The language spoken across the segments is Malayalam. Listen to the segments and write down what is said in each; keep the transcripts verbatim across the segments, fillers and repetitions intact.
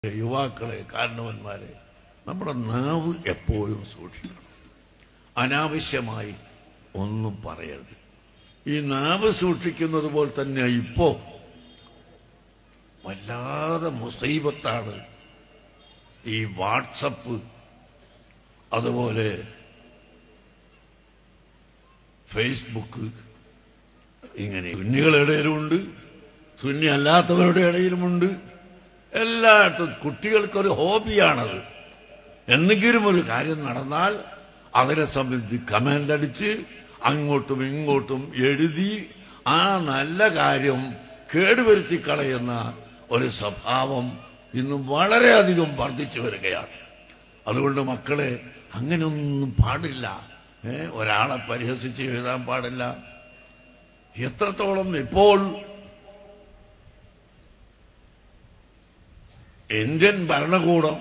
യുവാക്കളെ, കാരണവന്മാരെ, നമ്മുടെ നാവ് എപ്പോഴും സൂക്ഷിക്കണം. അനാവശ്യമായി ഒന്നും പറയരുത്. ഈ നാവ് സൂക്ഷിക്കുന്നത് പോലെ തന്നെ ഇപ്പോ വല്ലാതെ മുസീബത്താണ് ഈ വാട്സപ്പ്, അതുപോലെ ഫേസ്ബുക്ക്. ഇങ്ങനെ സുന്നികളുടെ ഇടയിലുമുണ്ട്, സുന്നി അല്ലാത്തവരുടെ ഇടയിലുമുണ്ട്. എല്ലായിടത്തും കുട്ടികൾക്കൊരു ഹോബിയാണത്. എന്തെങ്കിലും ഒരു കാര്യം നടന്നാൽ അതിനെ സംബന്ധിച്ച് കമന്റ് അടിച്ച് അങ്ങോട്ടും ഇങ്ങോട്ടും എഴുതി ആ നല്ല കാര്യം കേടുവരുത്തി കളയുന്ന ഒരു സ്വഭാവം ഇന്നും വളരെയധികം വർദ്ധിച്ചു വരികയാണ്. അതുകൊണ്ട് മക്കളെ, അങ്ങനെയൊന്നും പാടില്ല. ഏ ഒരാളെ പരിഹസിച്ച് എഴുതാൻ പാടില്ല. എത്രത്തോളം ഇപ്പോൾ ഇന്ത്യൻ ഭരണകൂടം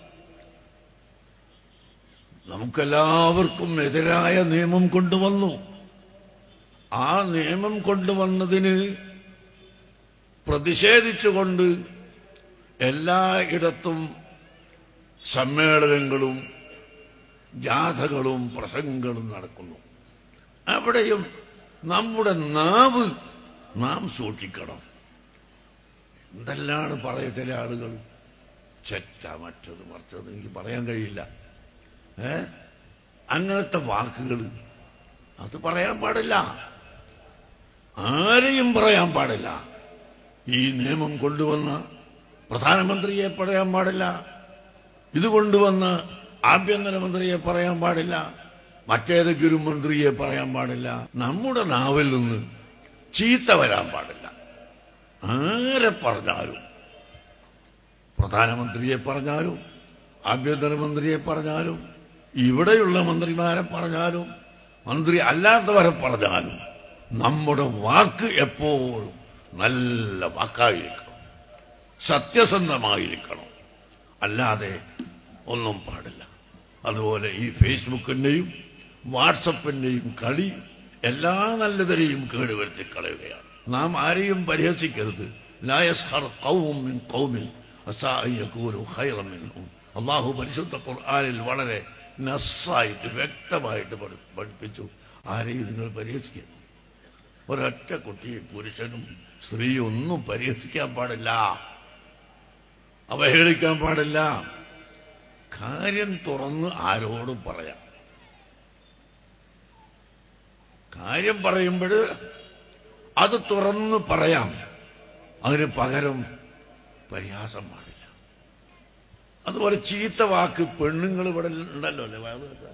നമുക്കെല്ലാവർക്കും എതിരായ നിയമം കൊണ്ടുവന്നു. ആ നിയമം കൊണ്ടുവന്നതിന് പ്രതിഷേധിച്ചുകൊണ്ട് എല്ലായിടത്തും സമ്മേളനങ്ങളും ജാഥകളും പ്രസംഗങ്ങളും നടക്കുന്നു. അവിടെയും നമ്മുടെ നാവ് നാം സൂക്ഷിക്കണം. എന്തെല്ലാം പറയ ചില ആളുകൾ, ചെറ്റ, മറ്റത് മറിച്ചത്, എനിക്ക് പറയാൻ കഴിയില്ല. ഏ അങ്ങനത്തെ വാക്കുകൾ അത് പറയാൻ പാടില്ല. ആരെയും പറയാൻ പാടില്ല. ഈ നിയമം കൊണ്ടുവന്ന പ്രധാനമന്ത്രിയെ പറയാൻ പാടില്ല. ഇത് കൊണ്ടുവന്ന ആഭ്യന്തരമന്ത്രിയെ പറയാൻ പാടില്ല. മറ്റേതെങ്കിലും മന്ത്രിയെ പറയാൻ പാടില്ല. നമ്മുടെ നാവിൽ നിന്ന് ചീത്ത വരാൻ പാടില്ല. ആരെ പറഞ്ഞാലും, പ്രധാനമന്ത്രിയെ പറഞ്ഞാലും ആഭ്യന്തരമന്ത്രിയെ പറഞ്ഞാലും ഇവിടെയുള്ള മന്ത്രിമാരെ പറഞ്ഞാലും മന്ത്രി അല്ലാത്തവരെ പറഞ്ഞാലും നമ്മുടെ വാക്ക് എപ്പോഴും നല്ല വാക്കായിരിക്കണം, സത്യസന്ധമായിരിക്കണം. അല്ലാതെ ഒന്നും പാടില്ല. അതുപോലെ ഈ ഫേസ്ബുക്കിന്റെയും വാട്സപ്പിന്റെയും കളി എല്ലാ നല്ലതിനെയും കേടുവരുത്തി കളയുകയാണ്. നാം ആരെയും പരിഹസിക്കരുത്. ലാ യസ്ഖർ ഖൗമുൻ മിൻ ഖൗമിൻ അസാ അൻ യകൂനു ഖൈറൻ മിൻഹും. അല്ലാഹു പരിശുദ്ധ ഖുർആനിൽ വളരെ നസ്സായിട്ട് വ്യക്തമായിട്ട് പഠിപ്പിച്ചു, ആരെയും നിങ്ങൾ പരിഹസിക്കരുത്. ഒരൊറ്റ കുട്ടിയെ പുരുഷനും സ്ത്രീയും ഒന്നും പരിഹസിക്കാൻ പാടില്ല, അവഹേളിക്കാൻ പാടില്ല. കാര്യം തുറന്ന് ആരോടും പറയാം. കാര്യം പറയുമ്പോൾ അത് തുറന്ന് പറയാം. അതിന് പകരം പരിഹാസം പാടില്ല. അതുപോലെ ചീത്ത വാക്ക്, പെണ്ണുങ്ങൾ ഇവിടെ ഉണ്ടല്ലോ അല്ലേ,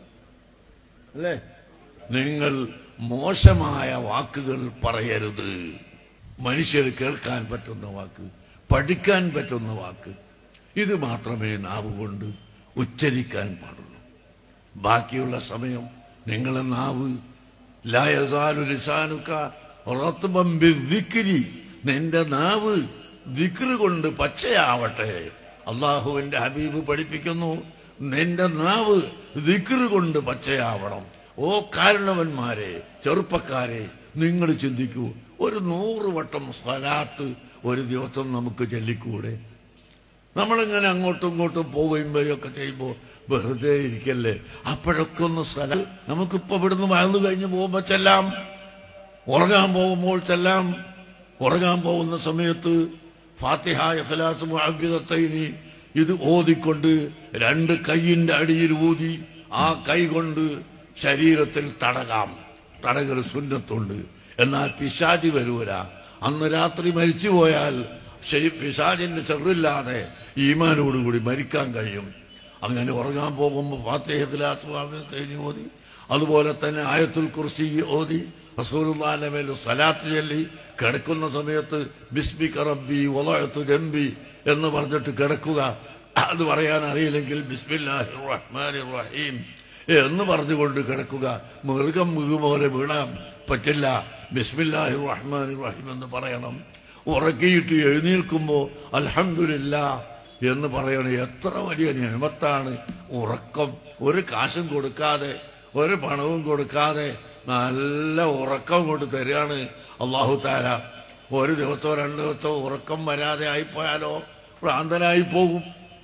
അല്ലേ? നിങ്ങൾ മോശമായ വാക്കുകൾ പറയരുത്. മനുഷ്യർ കേൾക്കാൻ പറ്റുന്ന വാക്ക്, പഠിക്കാൻ പറ്റുന്ന വാക്ക്, ഇത് മാത്രമേ നാവ് കൊണ്ട് ഉച്ചരിക്കാൻ പാടുള്ളൂ. ബാക്കിയുള്ള സമയം നിങ്ങളെ നാവ് ലാ യസാലു ലിസാനുക റത്ബൻ ബിദ്ദിക്രി, നിന്റെ നാവ് ദിക്ർ കൊണ്ട് പച്ചയാവട്ടെ. അള്ളാഹുവിന്റെ ഹബീബ് പഠിപ്പിക്കുന്നു, നിന്റെ നാവ് ദിക്ർ കൊണ്ട് പച്ചയാവണം. ഓ കാരണവന്മാരെ, ചെറുപ്പക്കാരെ, നിങ്ങൾ ചിന്തിക്കൂ, ഒരു നൂറ് വട്ടം സ്വലാത്ത് ഒരു ദിവസം നമുക്ക് ചൊല്ലിക്കൂടെ? നമ്മളിങ്ങനെ അങ്ങോട്ടും ഇങ്ങോട്ടും പോവുകയും വരികയൊക്കെ ചെയ്യുമ്പോൾ വെറുതെ ഇരിക്കല്ലേ? അപ്പോഴൊക്കെ ഒന്ന് സ്വലാത്ത് നമുക്കിപ്പോ ഇവിടുന്ന് വയന്നു കഴിഞ്ഞ് പോകുമ്പോ ചെല്ലാം, ഉറങ്ങാൻ പോകുമ്പോൾ ചെല്ലാം. ഉറങ്ങാൻ പോകുന്ന സമയത്ത് ഫാത്തിഹ, ഇഖ്ലാസ്, മുഅവ്വിദത്തൈനി ഇത് ഓതിക്കൊണ്ട് രണ്ട് കൈയിന്റെ അടിയിൽ ഊതി ആ കൈ കൊണ്ട് ശരീരത്തിൽ തടകാം. തടകൽ സുന്നത്തുണ്ട്. എന്നാൽ പിശാചി വരൂല. അന്ന് രാത്രി മരിച്ചു പോയാൽ പിശാചിന്റെ ചെറില്ലാതെ ഈമാനോടുകൂടി മരിക്കാൻ കഴിയും. അങ്ങനെ ഉറങ്ങാൻ പോകുമ്പോൾ ഫാത്തിഹ, ഇഖ്ലാസ്, മുഅവ്വിദത്തൈനി ഓതി, അതുപോലെ തന്നെ ആയത്തുൽ കുർസി ഓതി, റസൂലുള്ളാഹിന്റെ മേൽ സ്വലാത്ത് ചൊല്ലി കിടക്കുന്ന സമയത്ത് ബിസ്മിക റബ്ബി വളഅതു ജംബി എന്ന് പറഞ്ഞിട്ട് കിടക്കുക. അത് പറയാൻ അറിയില്ലെങ്കിൽ ബിസ്മില്ലാഹിർ റഹ്മാനിർ റഹീം എന്ന് പറഞ്ഞുകൊണ്ട് കിടക്കുക. മൃഗം പോലെ വീഴാൻ പറ്റില്ല. ബിസ്മില്ലാഹിർ റഹ്മാനിർ റഹീം എന്ന് പറയണം. ഉറക്കിയിട്ട് എഴുന്നേൽക്കുമ്പോൾ അൽഹംദുലില്ലാഹ് എന്ന് പറയണം. എത്ര വലിയ നിഅമത്താണ് ഉറക്കം. ഒരു കാശും കൊടുക്കാതെ, ഒരു പണവും കൊടുക്കാതെ നല്ല ഉറക്കം കൊണ്ട് തരികയാണ് അല്ലാഹു തആല. ഒരു ദിവസമോ രണ്ട് ദിവസമോ ഉറക്കം വരാതെ ആയിപ്പോയാലോ ഭ്രാന്തനായി പോകും.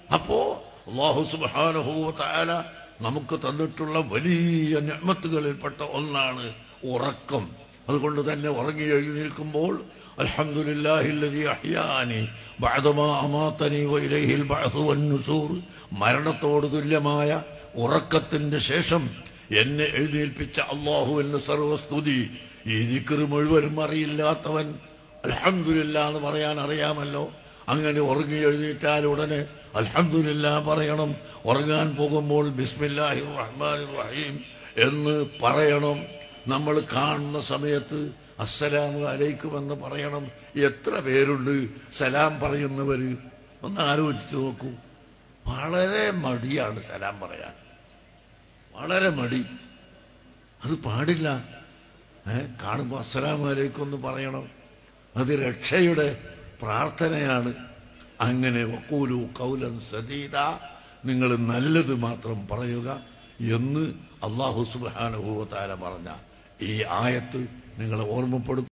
അപ്പോ അല്ലാഹു സുബ്ഹാനഹു വ തആല നമുക്ക് തന്നിട്ടുള്ള വലിയ നിഅമത്തുകളിൽപ്പെട്ട ഒന്നാണ് ഉറക്കം. അതുകൊണ്ട് തന്നെ ഉറങ്ങി എഴുന്നേൽക്കുമ്പോൾ അൽഹംദുലില്ലാഹില്ലദീ അഹ്യാനി ബഅദമാ അമാതനി വഇലൈഹിൽ ബഅ്സു വന്നുശൂർ, മരണത്തോട് തുല്യമായ ഉറക്കത്തിന്റെ ശേഷം എന്നെ എഴുന്നേൽപ്പിച്ച അല്ലാഹുവിന് സർവസ്തുതി. ഈ ദിക്റ് മുഴുവനും അറിയില്ലാത്തവൻ അൽഹംദുലില്ലാ എന്ന് പറയാൻ അറിയാമല്ലോ. അങ്ങനെ ഉറങ്ങി എഴുന്നേറ്റാൽ ഉടനെ അൽഹംദുലില്ലാ പറയണം. ഉറങ്ങാൻ പോകുമ്പോൾ ബിസ്മില്ലാഹിർ റഹ്മാനിർ റഹീം എന്ന് പറയണം. നമ്മൾ കാണുന്ന സമയത്ത് അസ്സലാമു അലൈക്കും എന്ന് പറയണം. എത്ര പേരുണ്ട് സലാം പറയുന്നവര്? ഒന്ന് ആലോചിച്ച് നോക്കൂ. വളരെ മടിയാണ് സലാം പറയാൻ, വളരെ മടി. അത് പാടില്ല. ഏഹ് കാണുമ്പോൾ അസ്സലാമു അലൈക്കും എന്ന് പറയണം. അത് രക്ഷയുടെ പ്രാർത്ഥനയാണ്. അങ്ങനെ വഖൂലു ഖൗലൻ സദീദ, നിങ്ങൾ നല്ലത് മാത്രം പറയുക എന്ന് അല്ലാഹു സുബ്ഹാനഹു വ തആല പറഞ്ഞ ഈ ആയത്ത് നിങ്ങളെ ഓർമ്മപ്പെടുത്തും.